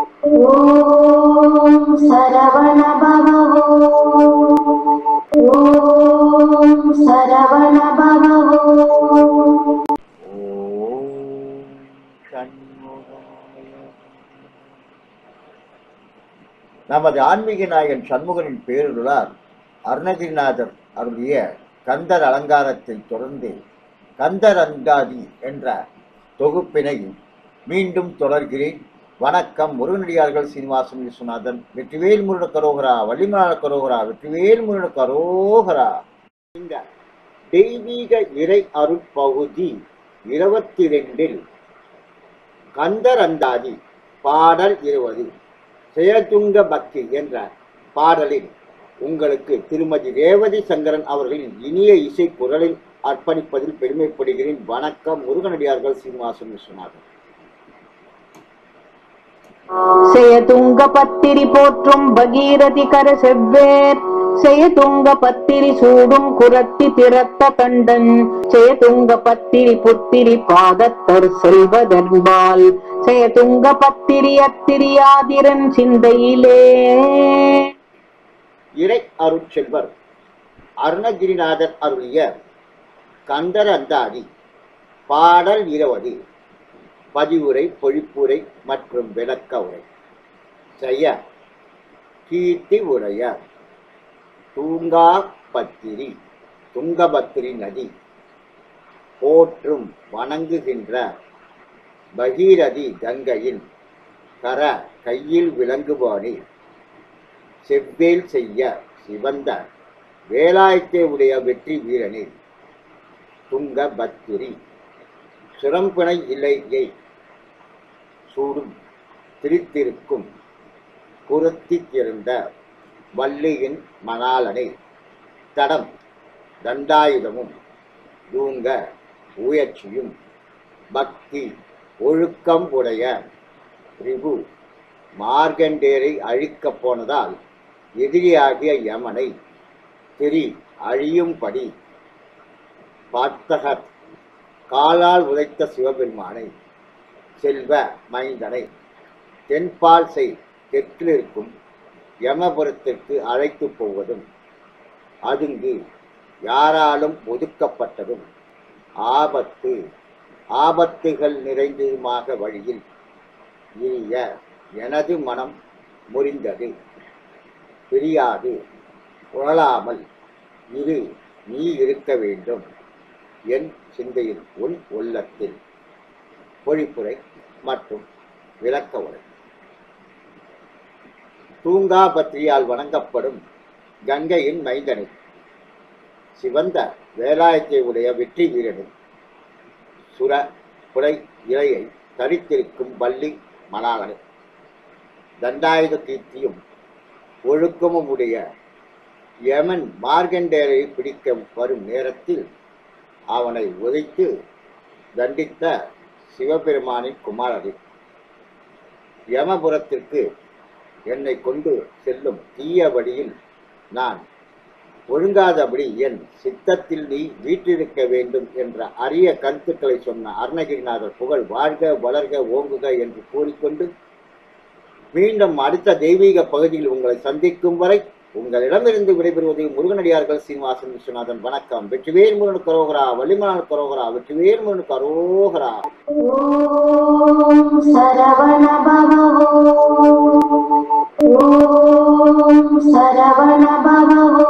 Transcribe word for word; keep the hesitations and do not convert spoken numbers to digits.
ஓம் சரவண பவ ஓம் சரவண பவ நமது ஆன்மீக நாயகன் சண்முகனின் பேருளால் அருணகிரிநாதர் அருளிய கந்தர் அலங்காரத்தை தொடர்ந்து கந்தர் அந்தாதி என்ற தொகுப்பினை மீண்டும் தொடர்கிறேன். வணக்கம். முருகனடியார்கள் சீனிவாசன் விஸ்வநாதன். வெற்றிவேல் முருகன கரோகரா, வள்ளிமலான கரோகரா, வெற்றிவேல் முருகன கரோகரா. இந்த தெய்வீக இறை அருட்பகுதி இருபத்தி ரெண்டில் கந்தர் அந்தாதி பாடல் இருபது செயதுங்க பக்தி என்ற பாடலில் உங்களுக்கு திருமதி ரேவதி சங்கரன் அவர்களின் இனிய இசை குரலில் அர்ப்பணிப்பதில் பெருமைப்படுகிறேன். வணக்கம். முருகனடியார்கள் சீனிவாசன் விஸ்வநாதன். செயதுங்க பத்திரி போற்றும் பகீரதி கர செவ்வேர் செயதுங்க பத்திரி சூடும் குரத்தி திறத்த கண்டன் செயதுங்க பத்திரி புத்திரி பாதத்தர் செல்வதன்பால் செயதுங்க பத்திரி அத்திரியாதிரன் சிந்தையிலே. இறை அருட்செல்வர் அருணகிரிநாதர் அருளிய கந்தர் அந்தாதி பாடல் இருபது பதிவுரை, பொழிப்புரை மற்றும் விளக்க உரை. செய்ய கீர்த்தி உரைய தூங்கா பத்திரி துங்கபத்திரி நதி போற்றும் வணங்குகின்ற பகீரதி கங்கையின் கர கையில் விளங்குவானே செவ்வேல் செய்ய சிவந்த வேலாயத்தை உடைய வெற்றி வீரனே துங்க பத்திரி சிரம்பிணை இலையை சூடும் திரித்திருக்கும் குரத்தி திறந்த வள்ளியின் மணாலனை தடம் தண்டாயுதமும் தூங்க உயர்ச்சியும் பக்தி ஒழுக்கம் உடைய ரிபு மார்கண்டேரை அழிக்கப் போனதால் எதிரியாகிய யமனை திரி அழியும்படி பார்த்தகர் காலால் உதைத்த சிவபெருமானை செல்வ மைந்தனை தென்பால் செய் தெற்கிலிருக்கும் யமபுரத்திற்கு அழைத்து போவதும் அதுங்கு யாராலும் ஒதுக்கப்பட்டதும் ஆபத்து ஆபத்துகள் நிறைந்ததுமாக வழியில் இனிய எனது மனம் முறிந்தது பிரியாது உழலாமல் இரு நீ இருக்க வேண்டும் என் சிந்தையில் உன் உள்ளத்தில். பொழிப்புரை மற்றும் விளக்க உரை. தூங்கா பத்திரியால் வணங்கப்படும் கங்கையின் மைந்தனை சிவந்த வேலாயத்தை உடைய வெற்றி வீரனும் சுர புடை இலையை தரித்திருக்கும் வள்ளி மணாலனை தண்டாயுத கீர்த்தியும் ஒழுக்கமும் உடைய யமன் மார்கண்டேரை பிடிக்க வரும் நேரத்தில் அவனை உதைத்து தண்டித்த சிவபெருமானின் குமாரரே யமபுரத்திற்கு என்னை கொண்டு செல்லும் தீய வழியில் நான் ஒழுங்காதபடி என் சித்தத்தில் நீ வீற்றிருக்க வேண்டும் என்ற அரிய கருத்துக்களை சொன்ன அருணகிரிநாதர் புகழ் வாழ்க வளர்க ஓங்குக என்று கூறிக்கொண்டு மீண்டும் அடுத்த தெய்வீக பகுதியில் உங்களை சந்திக்கும் வரை உங்களிடமிருந்து விடைபெறுவது முருகனடியார்கள் சீனிவாசன் விஸ்வநாதன். வணக்கம். வெற்றிவேல் முருகனுக்கு கரோகரா, வள்ளிமலான கரோகரா, வெற்றிவேல் முருகனுக்கு கரோகரா. ஓம் சரவண பவ ஓம் சரவண பவ